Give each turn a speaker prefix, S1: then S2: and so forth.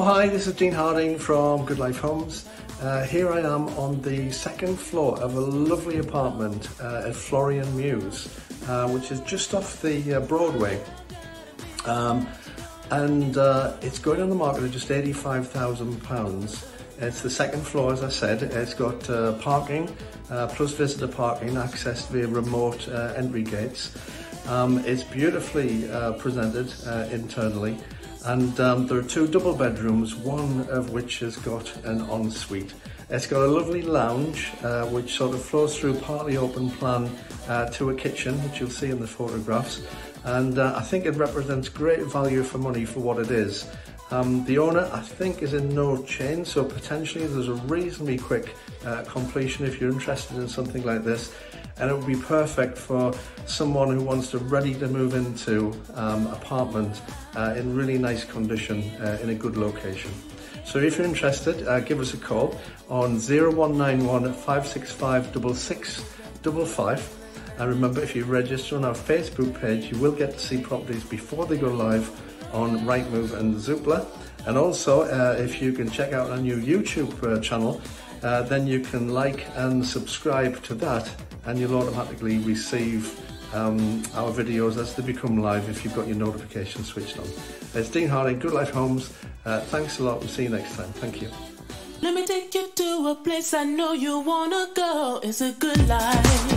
S1: hi, this is Dean Harding from Good Life Homes. Here I am on the second floor of a lovely apartment at Florian Mews, which is just off the Broadway. It's going on the market at just £85,000. It's the second floor, as I said. It's got parking, plus visitor parking, accessed via remote entry gates. It's beautifully presented internally. And there are two double bedrooms, one of which has got an ensuite. It's got a lovely lounge, which sort of flows through partly open plan to a kitchen, which you'll see in the photographs. And I think it represents great value for money for what it is. The owner, I think, is in no chain, so potentially there's a reasonably quick completion if you're interested in something like this. And it would be perfect for someone who wants to ready to move into apartment in really nice condition in a good location. So if you're interested, give us a call on 0191 565 6655. And remember, if you register on our Facebook page, you will get to see properties before they go live on Rightmove and Zoopla. And also, if you can check out our new YouTube channel, then you can like and subscribe to that, and you'll automatically receive our videos as they become live if you've got your notifications switched on. It's Dean Harding, Good Life Homes. Thanks a lot. We'll see you next time. Thank you.
S2: Let me take you to a place I know you wanna go. It's a good life.